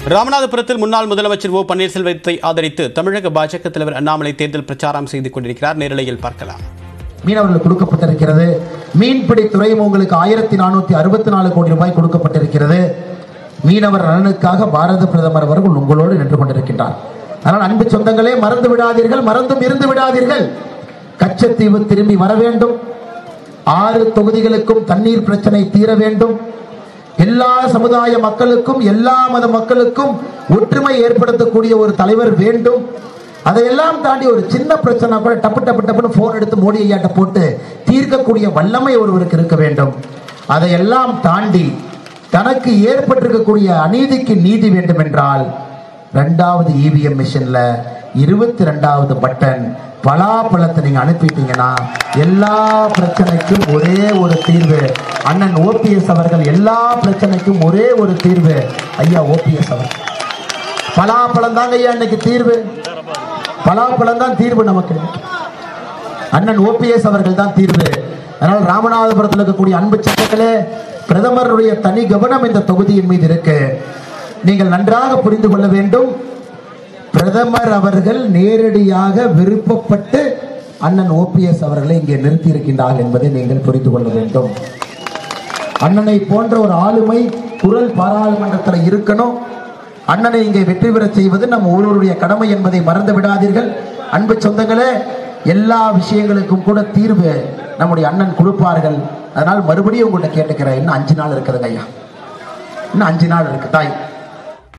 ராமநாதபுரத்தில் முன்னாள் முதலமைச்சர் ஓ பன்னீர்செல்வத்தை ஆதரித்து தமிழக பாஜக தலைவர் அண்ணாமலை தேர்தல் பிரச்சாரம் செய்து கொண்டிருக்கிறார். நேரலையில் பார்க்கலாம். மீனவர்களுக்கு கொடுக்கப்பட்டிருக்கிறது. மீன்பிடி துறைமுகங்களுக்கு 1464 கோடி ரூபாய் கொடுக்கப்பட்டிருக்கிறது. மீனவர் நலனுக்காக பாரத பிரதமர் அவர்கள் உங்களோடு நின்று கொண்டிருக்கின்றார். ஆனால் அன்பு சொந்தங்களே, மறந்து விடாதீர்கள், மறந்தும் இருந்து விடாதீர்கள். கச்சத்தீவு திரும்பி வர வேண்டும். 6 தொகுதிகளுக்கும் தண்ணீர் பிரச்சனை தீர வேண்டும். எல்லா சமுதாய மக்களுக்கும், எல்லா மத மக்களுக்கும் ஒற்றுமை ஏற்படுத்தக்கூடிய ஒரு தலைவர் வேண்டும். அதையெல்லாம் தாண்டி ஒரு சின்ன பிரச்சனை கூட டப்பு டப்பு டப்புன்னு போன் எடுத்து மோடி ஐயாட்ட போட்டு தீர்க்கக்கூடிய வல்லமை ஒருவருக்கு இருக்க வேண்டும். அதையெல்லாம் தாண்டி தனக்கு ஏற்பட்டிருக்கக்கூடிய அநீதிக்கு நீதி வேண்டும் என்றால் 2வது EVM மிஷின்ல 22வது பட்டன் பலாப்பழத்தை நீங்க அனுப்பிட்டீங்கன்னா எல்லா பிரச்சனைக்கும் ஒரே ஒரு தீர்வு. அண்ணன் OPS அவர்கள் எல்லா பிரச்சனைக்கும் ஒரே ஒரு தீர்வு. ஐயா OPS அவர் பலாப்பழம் தாங்க ஐயா இன்னைக்கு தீர்வு. பலாப்பழம் தான் தீர்வு நமக்கு. அண்ணன் OPS அவர்கள் தான் தீர்வு. அதனால் ராமநாதபுரத்தில் இருக்கக்கூடிய அன்பு சட்டங்களே, பிரதமருடைய தனி கவனம் இந்த தொகுதியின் மீது இருக்கு. நீங்கள் நன்றாக புரிந்து கொள்ள வேண்டும். பிரதமர் அவர்கள் நேரடியாக விருப்பப்பட்டு அண்ணன் OPS அவர்களை இங்கே நிறுத்தி இருக்கின்றார்கள் என்பதை நீங்கள் புரிந்து கொள்ள வேண்டும். அண்ணனை போன்ற ஒரு ஆளுமை குரல் பாராளுமன்றத்தில் இருக்கணும். அண்ணனை இங்கே வெற்றி பெற செய்வது நம் ஒவ்வொருடைய கடமை என்பதை மறந்து விடாதீர்கள். அன்பு சொந்தங்களே, எல்லா விஷயங்களுக்கும் கூட தீர்வு நம்முடைய அண்ணன் கொடுப்பார்கள். அதனால் மறுபடியும் உங்கள்கிட்ட கேட்டுக்கிறேன், இன்னும் 5 நாள் இருக்குதுங்க ஐயா, இன்னும் 5 நாள் இருக்கு தாய்.